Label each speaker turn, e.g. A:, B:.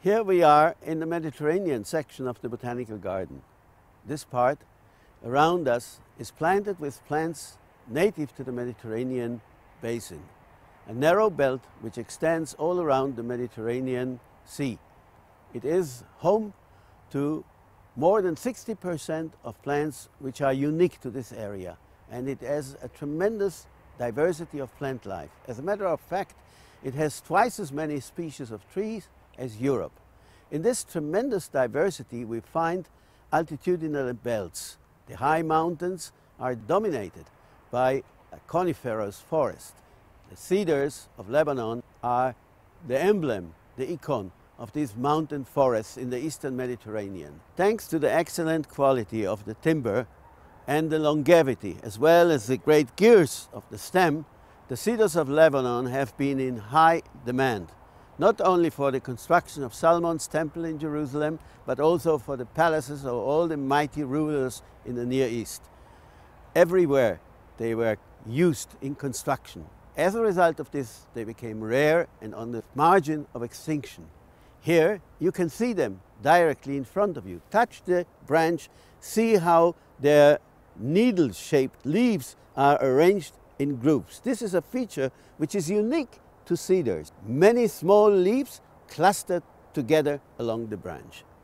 A: Here we are in the Mediterranean section of the Botanical Garden. This part around us is planted with plants native to the Mediterranean basin, a narrow belt which extends all around the Mediterranean Sea. It is home to more than 60% of plants which are unique to this area, and it has a tremendous diversity of plant life. As a matter of fact, it has twice as many species of trees as Europe. In this tremendous diversity we find altitudinal belts. The high mountains are dominated by a coniferous forest. The cedars of Lebanon are the emblem, the icon of these mountain forests in the eastern Mediterranean. Thanks to the excellent quality of the timber and the longevity, as well as the great gears of the stem, the cedars of Lebanon have been in high demand, not only for the construction of Solomon's temple in Jerusalem, but also for the palaces of all the mighty rulers in the Near East. Everywhere they were used in construction. As a result of this, they became rare and on the margin of extinction. Here you can see them directly in front of you. Touch the branch, see how their needle-shaped leaves are arranged in groups. This is a feature which is unique to cedars. Many small leaves clustered together along the branch.